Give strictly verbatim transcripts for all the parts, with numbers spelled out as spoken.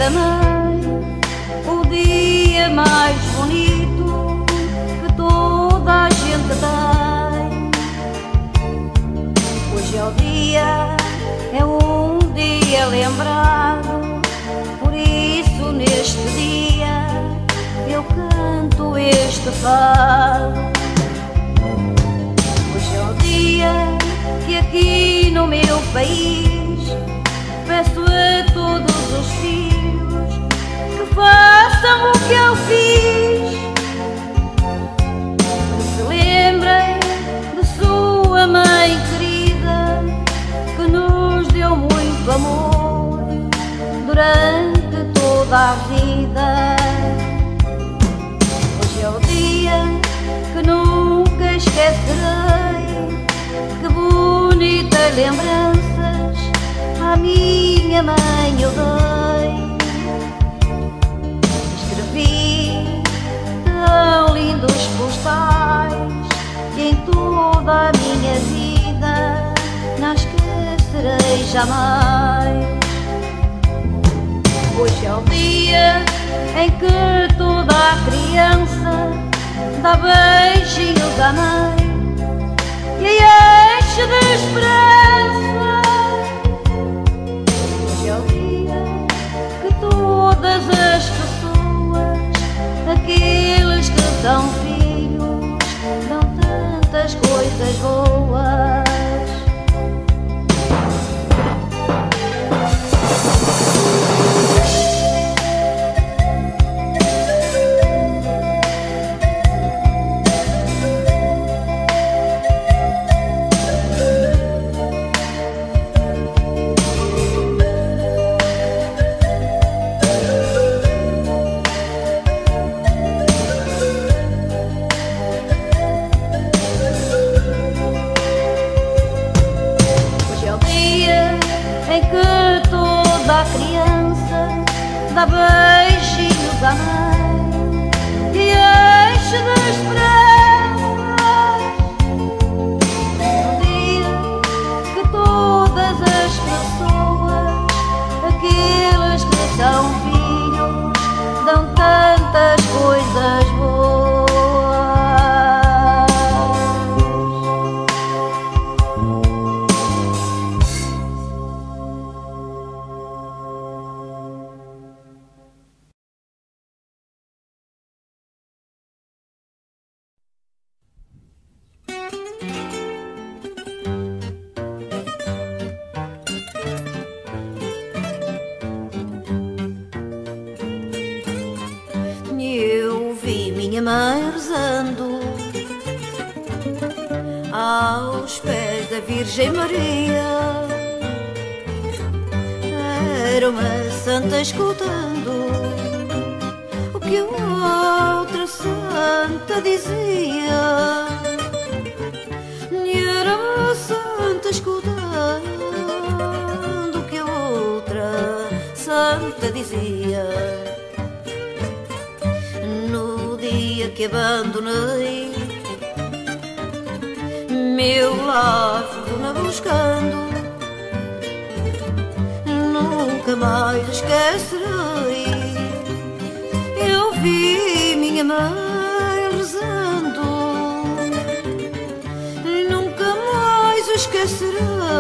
da mãe, o dia mais bonito que toda a gente tem. Hoje é o dia, é um dia lembrado, por isso neste dia eu canto este fado. Hoje é o dia que aqui no meu país peço a todos os filhos que façam o que eu fiz, que se lembrem de sua mãe querida, que nos deu muito amor durante toda a vida. Hoje é o dia que nunca esquecerei, que bonitas lembranças à minha mãe eu dei. Escrevi tão lindos postais e em toda a minha vida não esquecerei jamais. Hoje é o dia em que toda a criança dá beijinhos à mãe e a enche de esperança. Hoje é o dia que todas as pessoas, aqueles que são filhos, dão tantas coisas boas. Dá beijinhos à mãe e enche de esperanças. É um dia que todas as pessoas, aqueles que são filhos, dão tantas coisas boas. Minha mãe rezando aos pés da Virgem Maria, era uma santa escutando o que a outra santa dizia. Era uma santa escutando o que a outra santa dizia. Que abandonei meu lar fortuna buscando, nunca mais esquecerei. Eu vi minha mãe rezando, nunca mais esquecerei.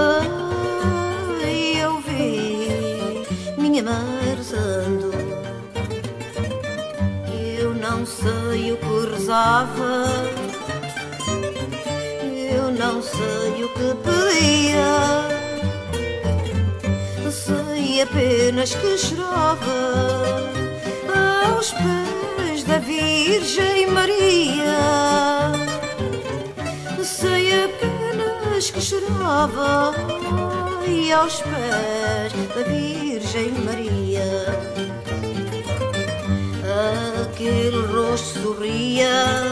Eu vi minha mãe rezando. Não sei o que rezava, eu não sei o que pedia, sei apenas que chorava aos pés da Virgem Maria. Sei apenas que chorava e aos pés da Virgem Maria. Aquele rosto sorria,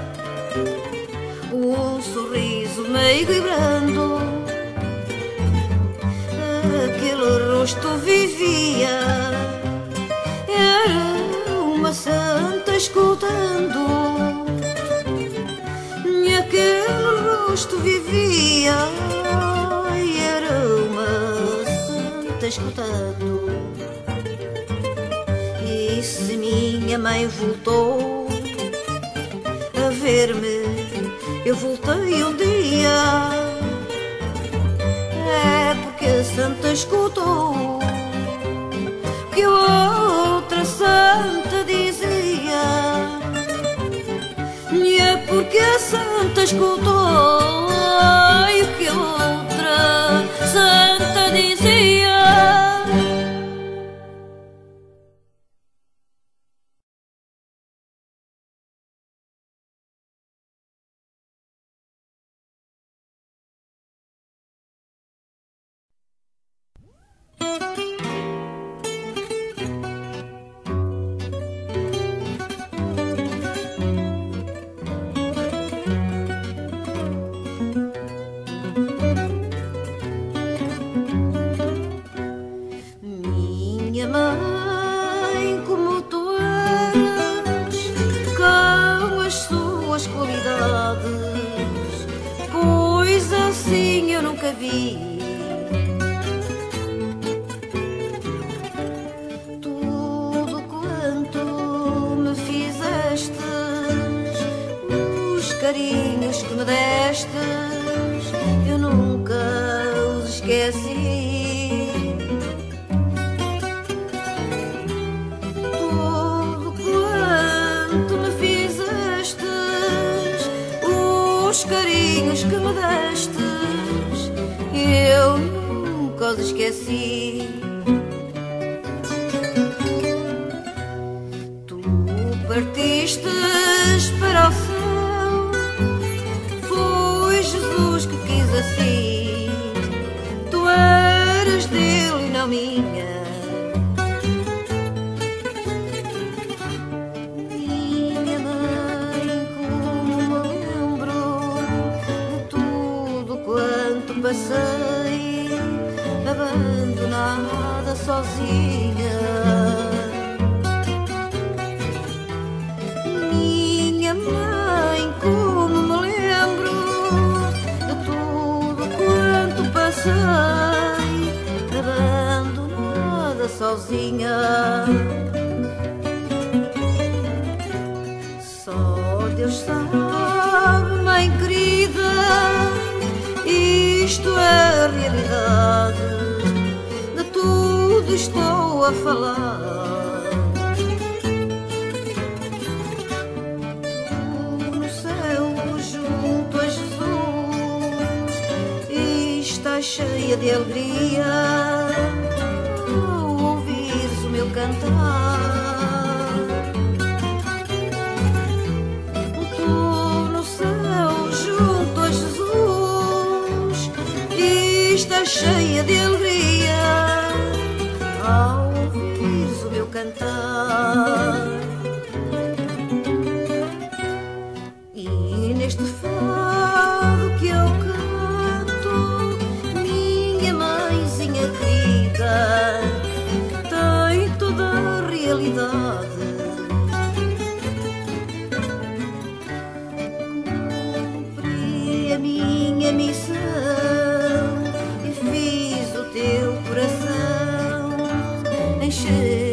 um sorriso meigo e brando. Aquele rosto vivia, era uma santa escutando. E aquele rosto vivia, era uma santa escutando. se minha mãe voltou a ver-me, eu voltei um dia. É porque a santa escutou que a outra santa dizia. E é porque a santa escutou o que a outra santa dizia. Minha mãe, como tu és, com as suas qualidades, pois assim eu nunca vi. Tudo quanto me fizestes, os carinhos que me destes, eu nunca os esqueci. Os carinhos que me destes, eu nunca os esqueci. Tu partistes para o céu, foi Jesus que quis assim. Tu eras dele e não minha. Passei abandonada sozinha. Minha mãe, como me lembro de tudo quanto passei abandonada sozinha. Só Deus sabe, mãe querida, isto é a realidade, de tudo estou a falar. No céu, junto a Jesus, e está cheia de alegria ao ouvires o meu cantar. Está cheia de alegria ao ouvires o meu cantar. E neste fado que eu canto, minha mãezinha querida tem toda a realidade. Cumpri a minha missão, teu coração encher